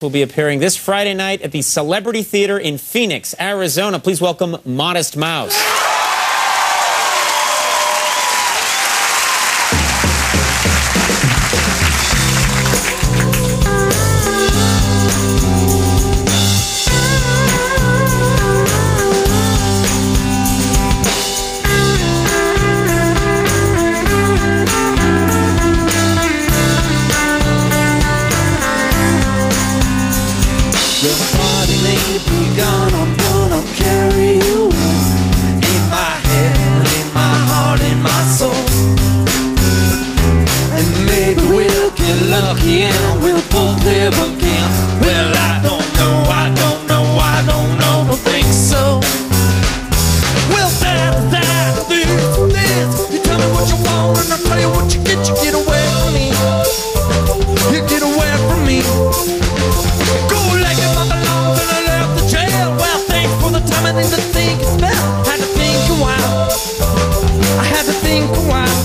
will be appearing this Friday night at the Celebrity Theater in Phoenix, Arizona. Please welcome Modest Mouse. The party may be gone, I'm gonna carry you in my head, in my heart, in my soul. And maybe we'll get lucky and we'll both live again. Well, I don't know, I don't know, I don't know, don't think so. Well, this, you tell me what you want and I'll tell you what you get away from me. You get away from me. I need to think it's better. Had to think a while. I had to think a while.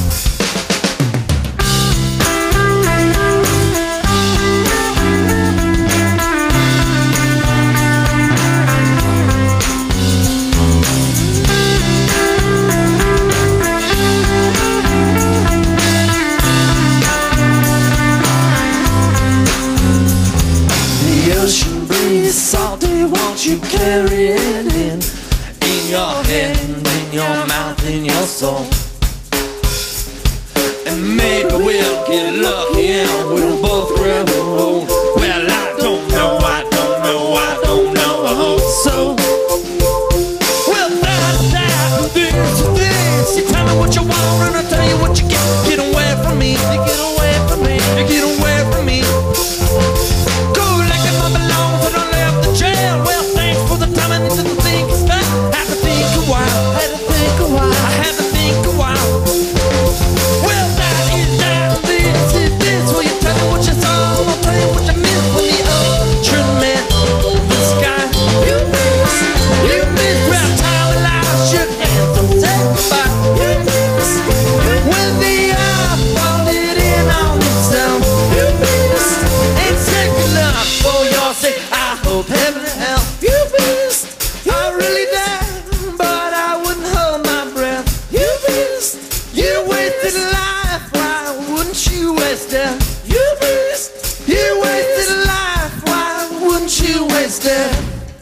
The ocean breeze salty, won't you carry it in your head, in your mouth, in your soul? And maybe we'll get lucky and we'll both grab a hold. Well, I don't know, I don't know, I don't know, I hope so. Well, this, you tell me what you want and I'll tell you what you get away from me, you get away from me, you get away from me. Go like if I belong, but I left the jail. Well, thanks for the time, I need to think it's back. Had to think a while, had to think a while, I had to think a while. Well, this is this. Will you tell me what you saw? I'll tell you what you missed when the ocean met the sky. You missed. Well, time alive, shook hands and said goodbye. You missed. When the eye folded in on itself. You missed. Ain't said good luck for your sake. I hope heaven and hell. You missed. I really died, but I wouldn't hold my breath. You missed. You wasted life, why wouldn't you waste it? You missed. You wasted life, why wouldn't you waste it?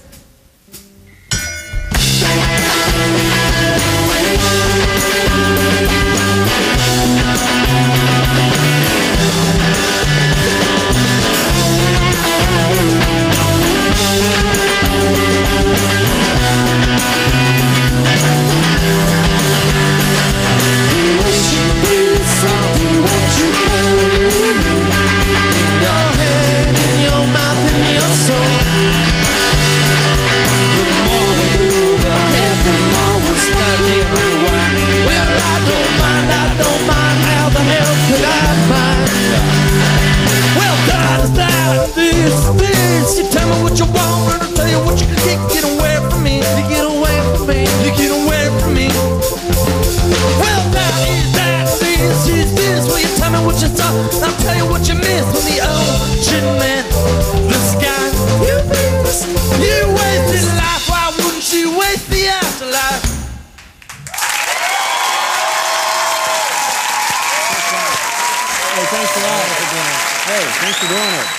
This, you tell me what you want and I'll tell you what you get away from me, you get away from me, you get away from me. Well, this is this. Will you tell me what you saw? I'll tell you what you missed when the ocean met the sky. You missed. You wasted life, why wouldn't you waste the afterlife? Hey, thanks a lot. Hey, thanks for doing it.